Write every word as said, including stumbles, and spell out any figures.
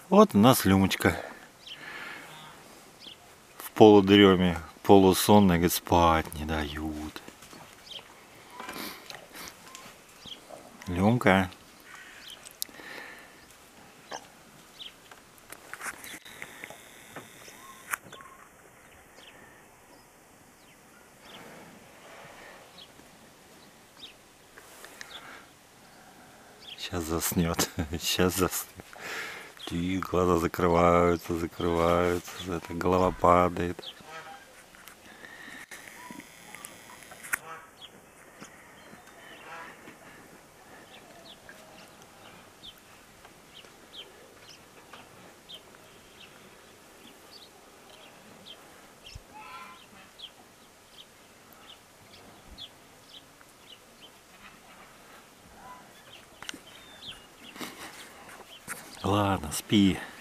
Вот у нас Люмочка в полудреме, полусонной, говорит, спать не дают. Люмка. Сейчас заснет, сейчас заснет. И глаза закрываются, закрываются, это голова падает. Ладно, спи.